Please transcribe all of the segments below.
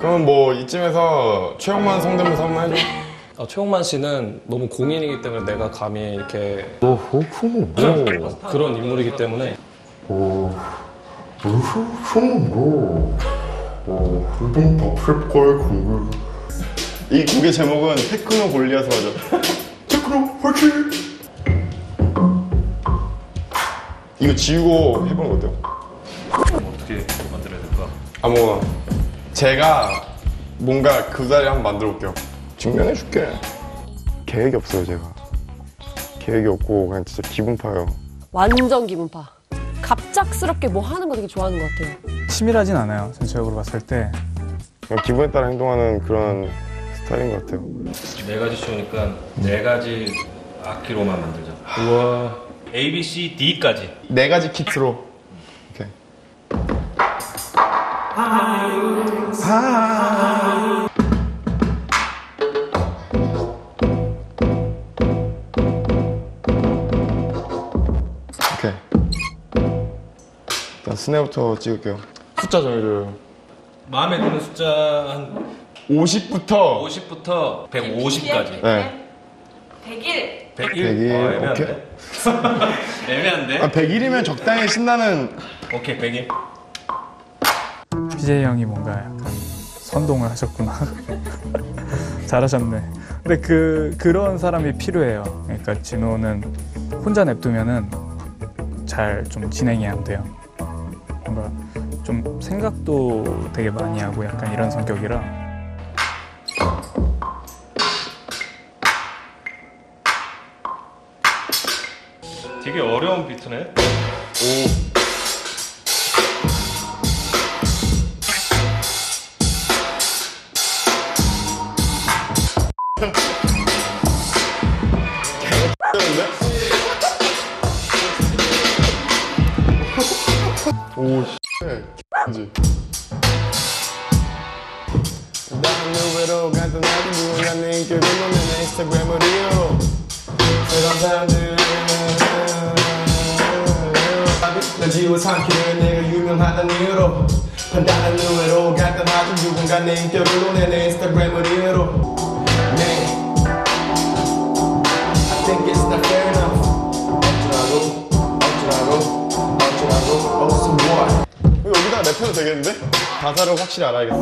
그럼 뭐 이쯤에서 최영만 성대모사 한번 해줘. 최홍만 씨는 너무 공인이기 때문에 내가 감히 이렇게 그런 인물이기 때문에 이 곡의 제목은 테크노 골리앗으로 하죠. 테크노 화이팅! 이거 지우고 해보는 거 어때요? 어떻게 만들어야 될까? 아무거나. 제가 뭔가 그 자리에 한번 만들어 볼게요. 증명해줄게. 계획이 없어요, 제가. 계획이 없고 그냥 진짜 기분파예요. 완전 기분파. 갑작스럽게 뭐 하는 거 되게 좋아하는 것 같아요. 치밀하진 않아요, 전체적으로 봤을 때. 그냥 기분에 따라 행동하는 그런 스타일인 것 같아요. 4가지 추우니까 4가지 악기로만 만들자. 우와. A, B, C, D까지. 4가지 키트로. 오케이. 오케이. 일단 스네부터 찍을게요. 숫자 정해줘요. 마음에 드는 숫자 한 50부터 50부터 150까지. 네. 100일. 100일? 100일. 애매한데? 애매한데? 100일이면 적당히 신나는. 오케이, 100일. BJ 형이 뭔가 약간 선동을 하셨구나. 잘하셨네. 근데 그런 사람이 필요해요. 그러니까 진호는 혼자 냅두면은 잘 좀 진행이 안 돼요. 뭔가 좀 생각도 되게 많이 하고 약간 이런 성격이라. 되게 어려운 비트네. 오. 오, 씨. 다른 누구로 같은 나도 누군가 내 인격을 보내 내 인스타그램으로 새로운 사람들 나 지워 삼키는 내가 유명하다는 이유로 판단한 누구로 같은 나도 누군가 내 인격을 보내 내 인스타그램으로 I think it's not fair enough. 여기다 랩해도 되겠는데? 가사를 확실히 알아야겠어.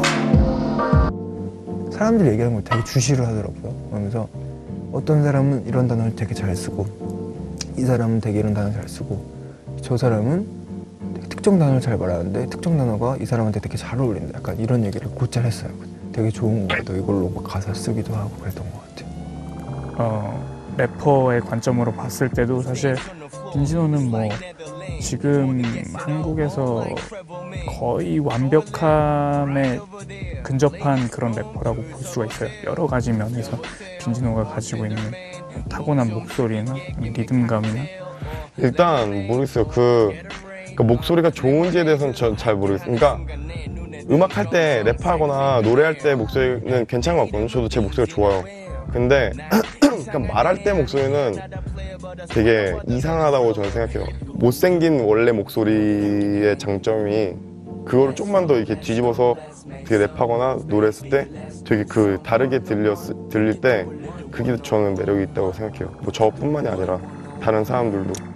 사람들이 얘기하는 걸 되게 주시를 하더라고요. 그러면서 어떤 사람은 이런 단어를 되게 잘 쓰고 이 사람은 되게 이런 단어 잘 쓰고 저 사람은 되게 특정 단어를 잘 말하는데 특정 단어가 이 사람한테 되게 잘 어울린다. 약간 이런 얘기를 곧잘 했어요. 되게 좋은 것 같아요. 이걸로 막 가사 쓰기도 하고 그랬던 것 같아요. 래퍼의 관점으로 봤을 때도 사실 김진호는 뭐 지금 한국에서 거의 완벽함에 근접한 그런 래퍼라고 볼 수가 있어요. 여러 가지 면에서 김진호가 가지고 있는 타고난 목소리나 리듬감이나. 일단 모르겠어요. 그러니까 목소리가 좋은지에 대해서는 전 잘 모르겠어요. 그러니까 음악 할 때 랩하거나 노래할 때 목소리는 괜찮은 것 같거든요. 저도 제 목소리가 좋아요. 근데 그러니까 말할 때 목소리는 되게 이상하다고 저는 생각해요. 못생긴 원래 목소리의 장점이 그거를 좀만 더 이렇게 뒤집어서 되게 랩하거나 노래했을 때 되게 다르게 들릴 때 그게 저는 매력이 있다고 생각해요. 뭐 저뿐만이 아니라 다른 사람들도.